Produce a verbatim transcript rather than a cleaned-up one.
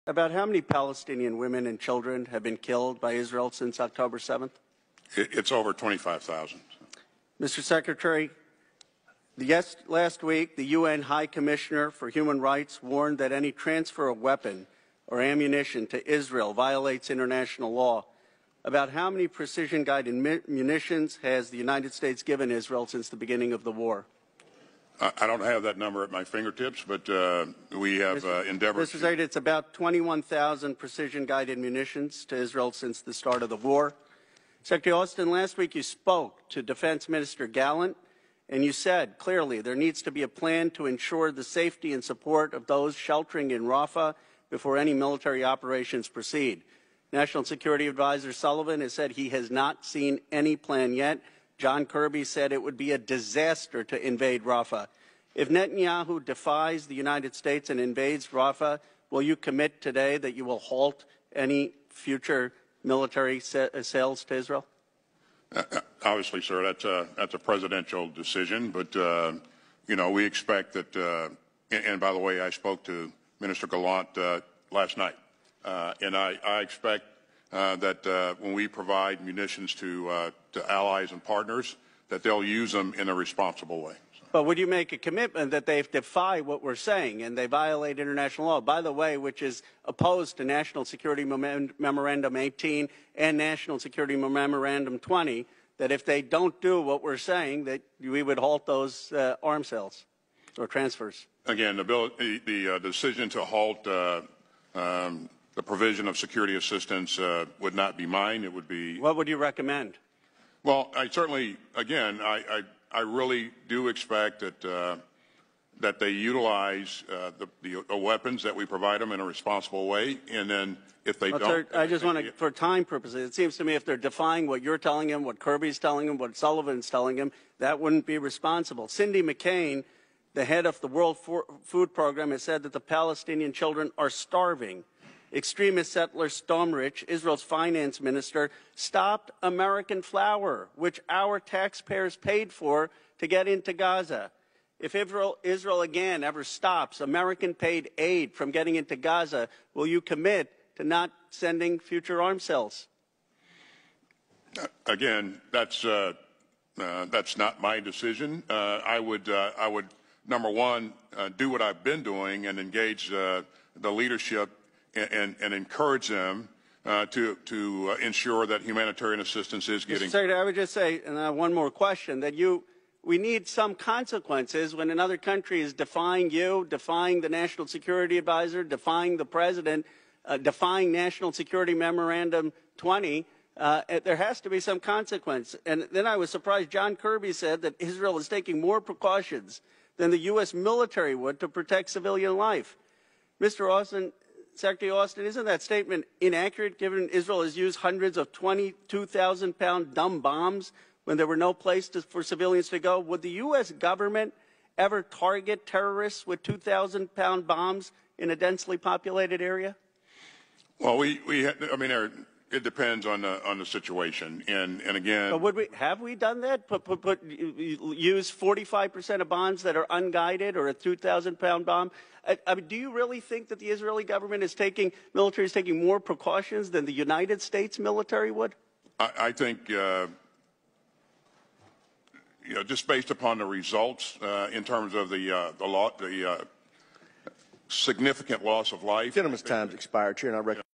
About how many Palestinian women and children have been killed by Israel since October seventh? It's over twenty-five thousand. Mister Secretary, yes, last week, the U N High Commissioner for Human Rights warned that any transfer of weapon or ammunition to Israel violates international law. About how many precision-guided munitions has the United States given Israel since the beginning of the war? I don't have that number at my fingertips, but uh, we have uh, endeavored. Mister Secretary, it's about twenty-one thousand precision-guided munitions to Israel since the start of the war. Secretary Austin, last week you spoke to Defense Minister Gallant, and you said clearly there needs to be a plan to ensure the safety and support of those sheltering in Rafah before any military operations proceed. National Security Advisor Sullivan has said he has not seen any plan yet. John Kirby said it would be a disaster to invade Rafah. If Netanyahu defies the United States and invades Rafah, will you commit today that you will halt any future military sales to Israel? Uh, obviously, sir, that's a, that's a presidential decision. But, uh, you know, we expect that, uh, and, and by the way, I spoke to Minister Gallant uh, last night, uh, and I, I expect Uh, that uh, when we provide munitions to, uh, to allies and partners, that they'll use them in a responsible way. So. But would you make a commitment that they defy what we're saying and they violate international law, by the way, which is opposed to National Security Mem Memorandum eighteen and National Security Memorandum twenty, that if they don't do what we're saying, that we would halt those uh, arms sales or transfers? Again, the, bill, the, the uh, decision to halt uh, um, the provision of security assistance uh, would not be mine. It would be. What would you recommend? Well, I certainly, again, I, I, I really do expect that uh, that they utilize uh, the, the weapons that we provide them in a responsible way, and then if they well, don't, sir, I just want to, for time purposes, it seems to me if they're defying what you're telling them, what Kirby's telling them, what Sullivan's telling them, that wouldn't be responsible. Cindy McCain, the head of the World Food Program, has said that the Palestinian children are starving. Extremist settler Stomrich, Israel's finance minister, stopped American flour, which our taxpayers paid for to get into Gaza. If Israel, Israel again ever stops American-paid aid from getting into Gaza, will you commit to not sending future arms sales? Again, that's uh, uh, that's not my decision. Uh, I would uh, I would number one uh, do what I've been doing and engage uh, the leadership. And, and encourage them uh, to, to uh, ensure that humanitarian assistance is getting. Mister Secretary, I would just say, and I have one more question, that you, we need some consequences when another country is defying you, defying the National Security Advisor, defying the President, uh, defying National Security Memorandum twenty. Uh, there has to be some consequence. And then I was surprised John Kirby said that Israel is taking more precautions than the U S military would to protect civilian life. Mister Austin, Secretary Austin, isn't that statement inaccurate given Israel has used hundreds of twenty-two thousand pound dumb bombs when there were no place to, for civilians to go? Would the U S government ever target terrorists with two thousand pound bombs in a densely populated area? Well, we, we I mean, it depends on the, on the situation. And, and again. But would we, have we done that? Put, put, put, use forty-five percent of bombs that are unguided or a two thousand pound bomb? I, I mean, do you really think that the Israeli government is taking, military is taking more precautions than the United States military would? I, I think, uh, you know, just based upon the results uh, in terms of the, uh, the, law, the uh, significant loss of life. Gentleman's time's expired, Chair, and I recommend